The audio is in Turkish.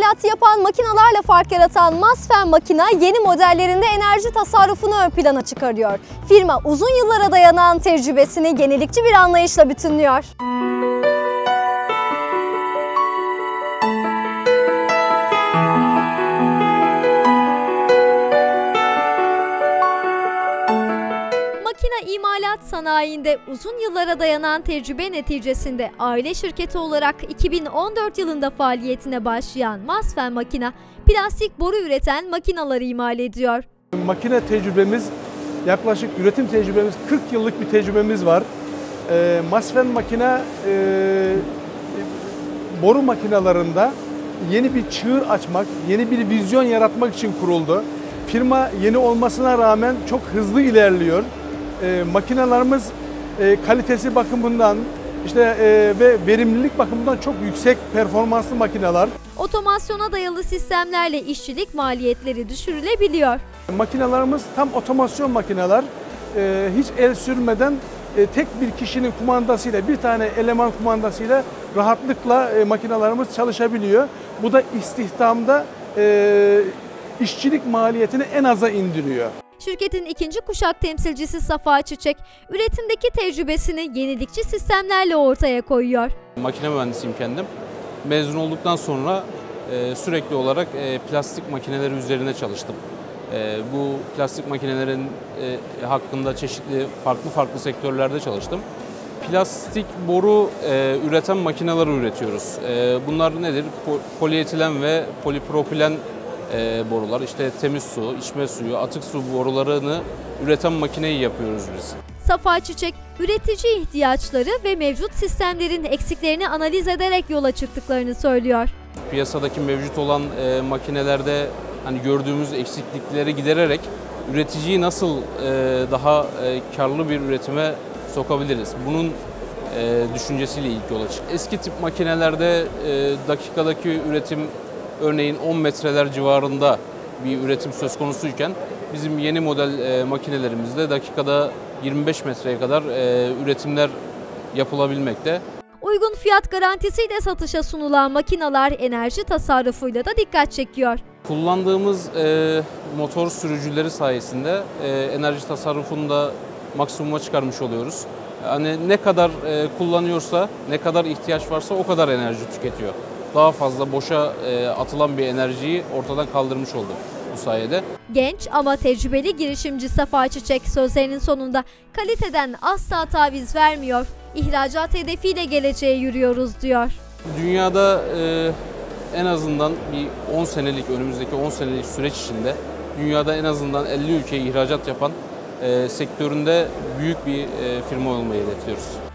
imalatı yapan makinalarla fark yaratan Masfen makina yeni modellerinde enerji tasarrufunu ön plana çıkarıyor. Firma uzun yıllara dayanan tecrübesini yenilikçi bir anlayışla bütünlüyor. Makine imalat sanayinde uzun yıllara dayanan tecrübe neticesinde aile şirketi olarak 2014 yılında faaliyetine başlayan Masfen Makina, plastik boru üreten makinaları imal ediyor. Makine tecrübemiz, yaklaşık üretim tecrübemiz 40 yıllık bir tecrübemiz var. Masfen Makina boru makinalarında yeni bir çığır açmak, yeni bir vizyon yaratmak için kuruldu. Firma yeni olmasına rağmen çok hızlı ilerliyor. Makinalarımız kalitesi bakımından ve verimlilik bakımından çok yüksek performanslı makineler. Otomasyona dayalı sistemlerle işçilik maliyetleri düşürülebiliyor. Makinalarımız tam otomasyon makineler. Hiç el sürmeden tek bir kişinin kumandasıyla, bir tane eleman kumandasıyla rahatlıkla makinalarımız çalışabiliyor. Bu da istihdamda işçilik maliyetini en aza indiriyor. Şirketin ikinci kuşak temsilcisi Safa Çiçek, üretimdeki tecrübesini yenilikçi sistemlerle ortaya koyuyor. Makine mühendisiyim kendim. Mezun olduktan sonra sürekli olarak plastik makineleri üzerine çalıştım. Bu plastik makinelerin hakkında çeşitli farklı sektörlerde çalıştım. Plastik boru üreten makineleri üretiyoruz. Bunlar nedir? Polietilen ve polipropilen borular, işte temiz su, içme suyu, atık su borularını üreten makineyi yapıyoruz biz. Safa Çiçek, üretici ihtiyaçları ve mevcut sistemlerin eksiklerini analiz ederek yola çıktıklarını söylüyor. Piyasadaki mevcut olan makinelerde hani gördüğümüz eksiklikleri gidererek üreticiyi nasıl daha karlı bir üretime sokabiliriz? Bunun düşüncesiyle ilk yola çıktık. Eski tip makinelerde dakikadaki üretim örneğin 10 metreler civarında bir üretim söz konusuyken bizim yeni model makinelerimizde dakikada 25 metreye kadar üretimler yapılabilmekte. Uygun fiyat garantisiyle satışa sunulan makineler enerji tasarrufuyla da dikkat çekiyor. Kullandığımız motor sürücüleri sayesinde enerji tasarrufunu da maksimuma çıkarmış oluyoruz. Hani ne kadar kullanıyorsa, ne kadar ihtiyaç varsa o kadar enerji tüketiyor. Daha fazla boşa atılan bir enerjiyi ortadan kaldırmış oldu bu sayede. Genç ama tecrübeli girişimci Safa Çiçek sözlerinin sonunda kaliteden asla taviz vermiyor. İhracat hedefiyle geleceğe yürüyoruz diyor. Dünyada en azından bir 10 senelik, önümüzdeki 10 senelik süreç içinde dünyada en azından 50 ülkeye ihracat yapan sektöründe büyük bir firma olmayı hedefliyoruz.